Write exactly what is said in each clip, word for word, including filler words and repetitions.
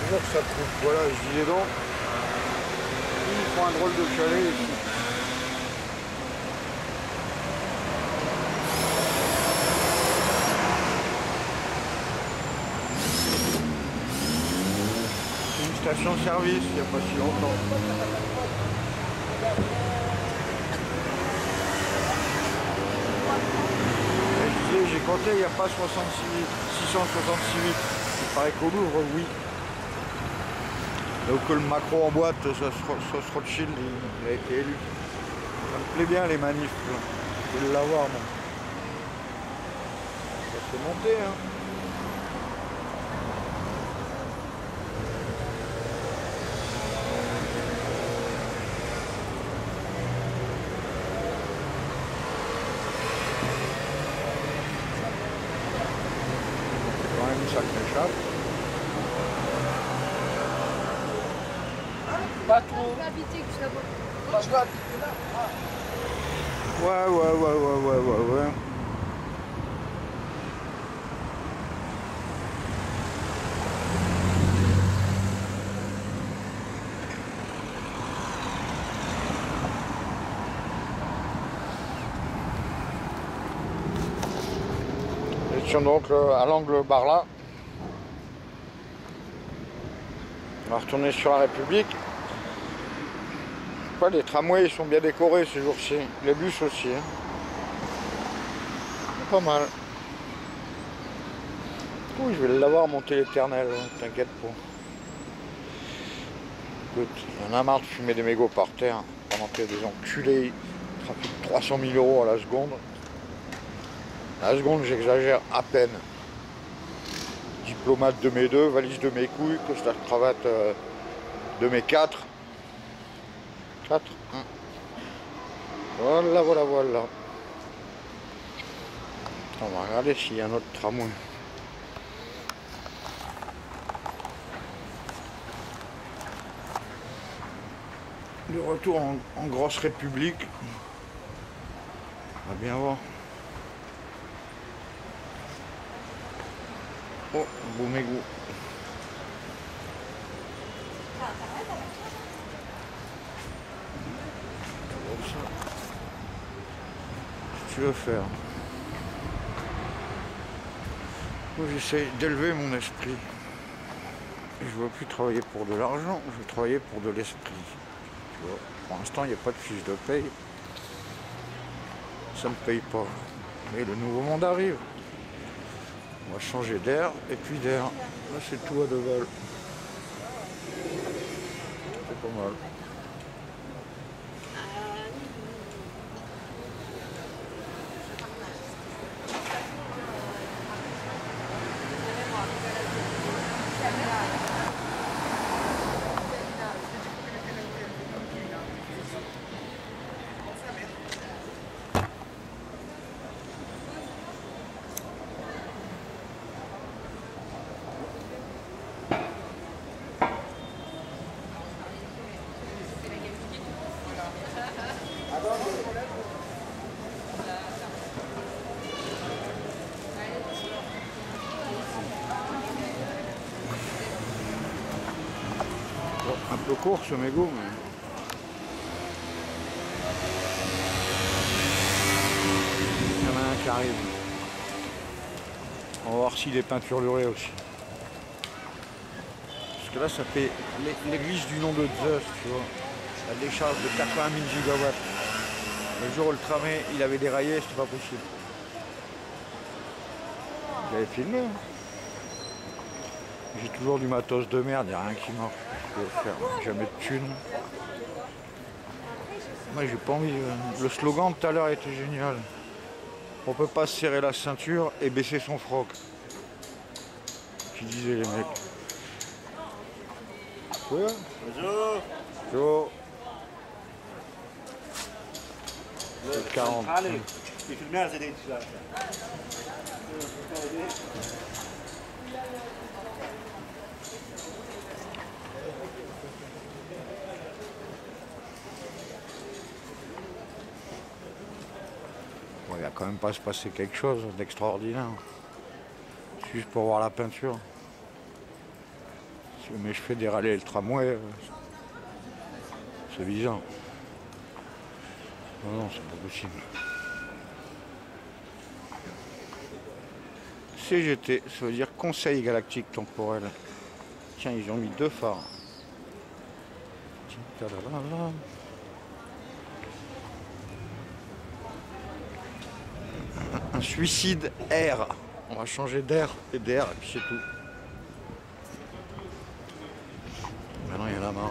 toujours que ça coupe. Voilà, je disais donc, ils font un drôle de chalet ici. C'est une station-service, il n'y a pas si longtemps. Et je disais, j'ai compté, il n'y a pas soixante-six, six cent soixante-six litres. Il paraît qu'au Louvre, oui. Donc que le Macron en boîte, ça se Rothschild, il a été élu. Ça me plaît bien les manifs, là. Je veux l'avoir, moi. Ça s'est monté, hein. C'est quand même une sacrée chape. Pas trop. Ouais, ouais, ouais, ouais, ouais, ouais, ouais. Nous étions donc à l'angle Barla. On va retourner sur la République. Pas, les tramways ils sont bien décorés ces jours-ci. Les bus aussi. Hein. Pas mal. Oui, je vais l'avoir mon téléternel, hein, t'inquiète pas. Écoute, il y en a marre de fumer des mégots par terre pendant qu'il y a des enculés qui trafiquent trois cent mille euros à la seconde. À la seconde, j'exagère à peine. Diplomate de mes deux, valise de mes couilles, costard cravate euh, de mes quatre. quatre. Hein. Voilà, voilà, voilà. On va regarder s'il y a un autre tramway. De retour en, en grosse République. On va bien voir. Oh, un beau mégot. Qu'est-ce que tu veux faire? Moi j'essaie d'élever mon esprit. Et je ne veux plus travailler pour de l'argent, je veux travailler pour de l'esprit. Tu vois, pour l'instant il n'y a pas de fiche de paye. Ça ne me paye pas. Mais le nouveau monde arrive. On va changer d'air et puis d'air. Là c'est tout à deux balles. C'est pas mal. Un peu court ce mégot, mais... Il y en a un qui arrive. On va voir s'il est peinturluré aussi. Parce que là ça fait l'église du nom de Zeus, tu vois. La décharge de quatre-vingt mille gigawatts. Le jour où le tramway il avait déraillé, c'était pas possible. J'avais filmé. Hein. J'ai toujours du matos de merde, il n'y a rien qui marche. Je vais faire jamais de thunes. Moi j'ai pas envie. Le slogan tout à l'heure était génial. On peut pas se serrer la ceinture et baisser son froc. Qui disaient les mecs. Ouais. Bonjour. Bonjour. C'est quarante. Allez, ich will mehr sehen. Bon, il va quand même pas se passer quelque chose d'extraordinaire. Juste pour voir la peinture. Mais je fais déraler le tramway. C'est bizarre. Non, non, c'est pas possible. C G T, ça veut dire Conseil Galactique Temporel. Tiens, ils ont mis deux phares. Un suicide air. On va changer d'air et d'air et puis c'est tout. Maintenant il y a la marre.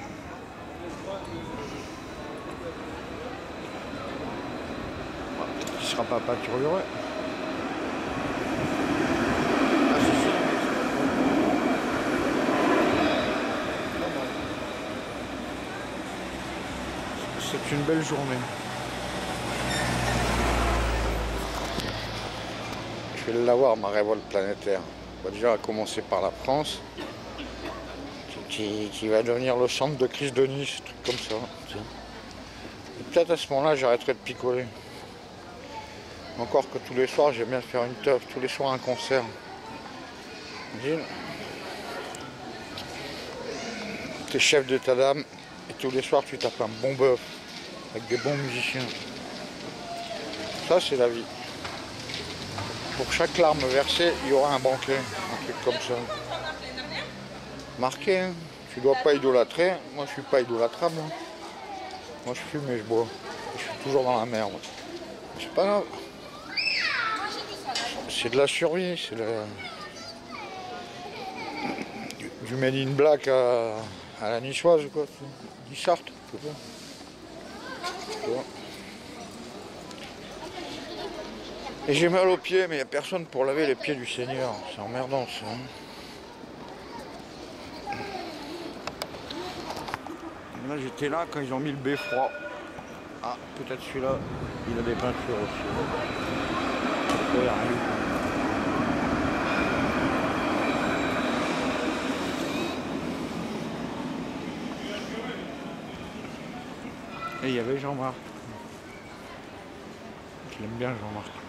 Peut-être qu'il sera pas pâturé. C'est une belle journée. Je vais l'avoir, ma révolte planétaire. On va déjà commencer par la France, qui, qui va devenir le centre de crise de Nice, truc comme ça. Peut-être à ce moment-là, j'arrêterai de picoler. Encore que tous les soirs, j'aime bien faire une teuf, tous les soirs un concert. Imagine, t'es chef d'état d'âme et tous les soirs tu tapes un bon bœuf avec des bons musiciens. Ça, c'est la vie. Pour chaque larme versée, il y aura un banquet, un truc comme ça. Marqué, hein, tu dois pas idolâtrer. Moi, je suis pas idolâtrable. Hein. Moi, je fume et je bois. Je suis toujours dans la merde. C'est pas grave. C'est de la survie, c'est la... du, du made in black à, à la niçoise, quoi. Du Sarthe, tu vois. Tu vois. Et j'ai mal aux pieds, mais il n'y a personne pour laver les pieds du Seigneur. C'est emmerdant, ça. Hein. Là, j'étais là quand ils ont mis le beffroi. Ah, peut-être celui-là, il a des peintures aussi. Il n'y a rien. Et il y avait Jean-Marc. Je l'aime bien, Jean-Marc.